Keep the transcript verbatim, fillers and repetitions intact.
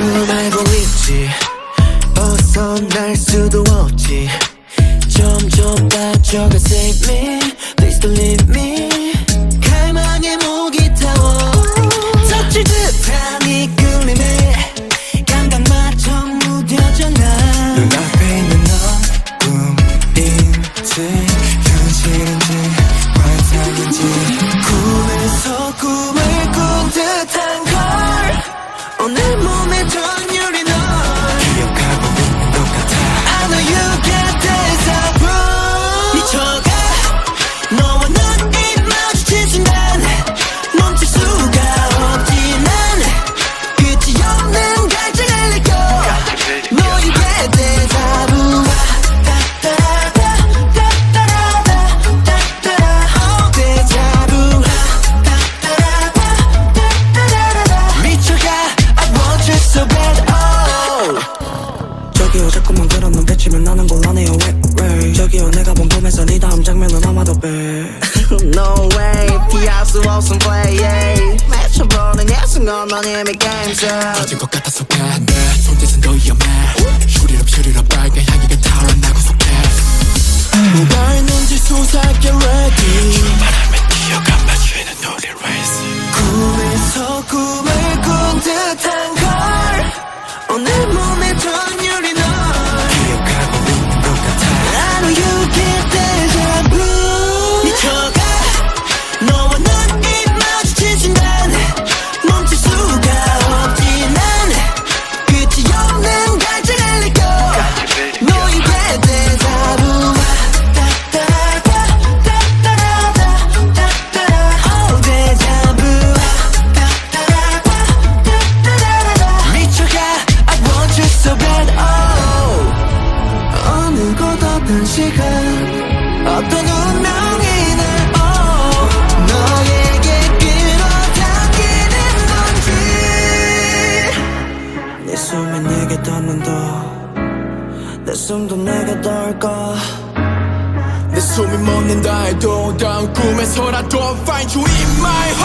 넌 알고 있지 벗어날 수도 없지 점점 빠져가 save me please don't leave me 갈망의 목이 타워 덮칠 듯한 이 끌림에 감각마저 무뎌져 난 눈앞에 있는 넌 꿈인지 현실인지 환상인지 꿈에서 꿈을 꾼 듯한 걸 오늘 몸에 전율이 널 기억하고 있는 것 같아 I know you get deja vu 미쳐가 너와 난 입 마주친 순간 멈출 수가 없지 난 끝이 없는 갈증을 느껴 너에게 deja vu 저기요 자꾸만 그러는 배치면 나는 곤란해요 왜 왜 저기요 내가 본 꿈에서 네 다음 장면은 아마도 배 No way 피할 수 없음 play yeah. 맞춰보는 예순간 넌 이미 게임 중 터진 것 같아서 간다 손짓은 더 위험해 슈리럽 슈리럽 빨간 향기가 타올라나고 속해 뭐가 있는지 수사하게 ready 바람에 뛰어가 마주이는 우리 race 꿈에서 꿈을 꾼 듯한 걸 오늘 몸에 전율이 널 기억하고 있는 것 같아 I know you get deja vu 미쳐가 너와 난 입 마주친 순간 멈출 수가 없지 난 끝이 없는 갈증을 느껴 너에게 deja vu Oh deja vu 미쳐가 I want you so bad oh 어느 곳 어떤 시간 어떤 운명이 날 oh 너에게 끌어당기는 건지 내 숨이 내게 닿는다 내 숨도 내게 닿을까 내 숨이 멎는다 해도 다음 꿈에서라도 find you in my heart